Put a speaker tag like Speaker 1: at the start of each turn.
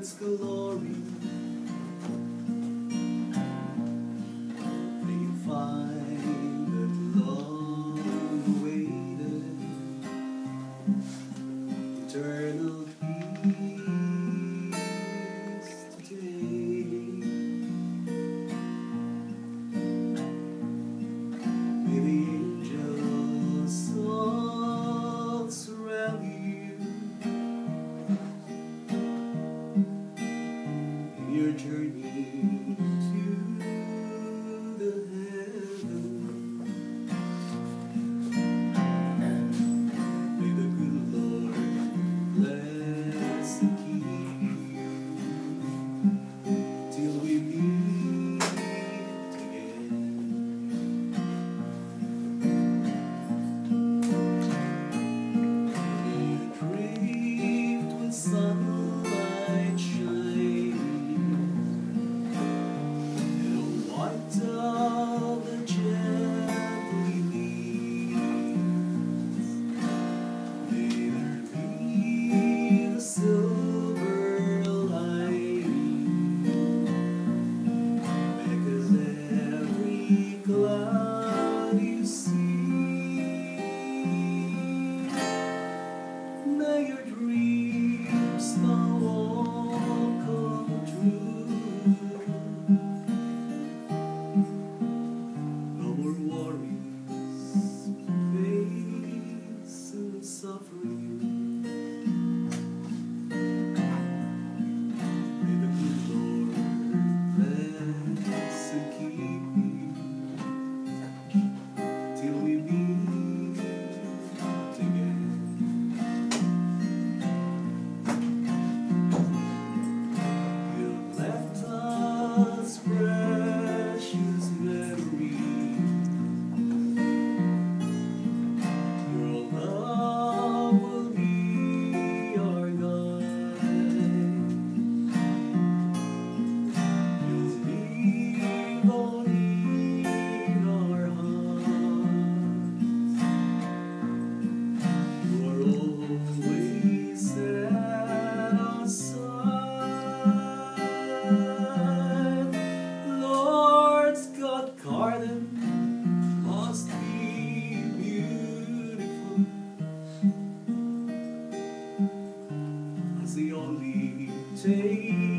Speaker 1: its glory. May you find that long-awaited eternal peace today. May the angels all surround you in your journey to the heaven. May the good Lord bless and keep you till we meet again. May you draped with sunlight shine, and a white dove that gently leads. May there be the silver lining, because every cloud you see. May your dreams now all come true. No more worries, pains, and suffering. May the good Lord bless and keep you till we meet again. You left us precious memories. Your love will be our guide. You'll live on in our hearts. You are always at our side. Lord's God garden must be beautiful, as the only take